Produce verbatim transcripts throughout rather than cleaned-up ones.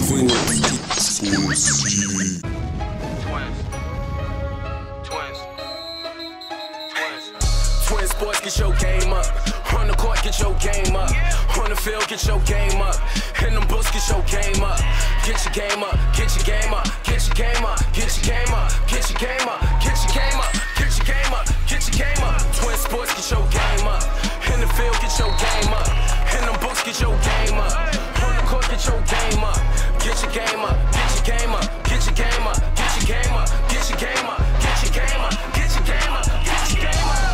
TwinSportsTV. Twin Sports, get your game up. On the court, get your game up. On the field, get your game up. In them books, get your game up. Get your game up, get your game up, get your game up, get your game up, get your game up, get your game up, get your game up, get your game up. Twin Sports, get your game up. In the field, get your game up. In them books, get your game up. On the court, get your game up. Get your game up, get your game up, get your game up, get your game up, get your game up, get your game up, get your game up, get your game up.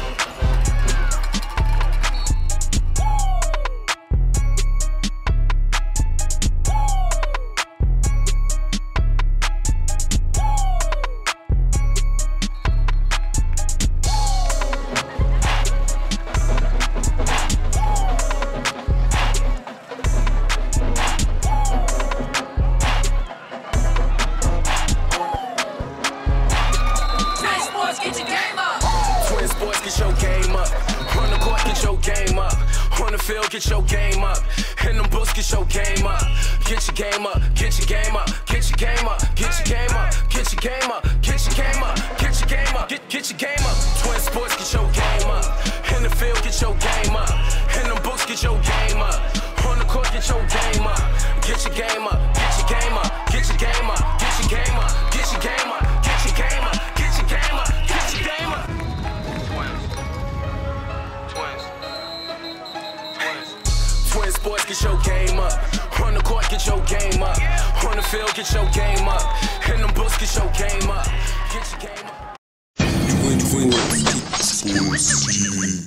Get your game up. On the court, get your game up. On the field, get your game up. In them books, get your game up. Get your game up, get your game up, get your game up, get your game up, get your game up, get your game up, get your game up, get get your game up. Twin Sports, get your game up. In the field, get your game up. In them books, get your game up. On the court, get your game up. Get your game up, get your game up, get your game up, get your game up, get your game up, get your game up, get your game up, get your game up. Twin Sports, get your game up. On the court, get your game up. On the field, get your game up. In them books, get your game up. Get your game up. TwinSportsTV.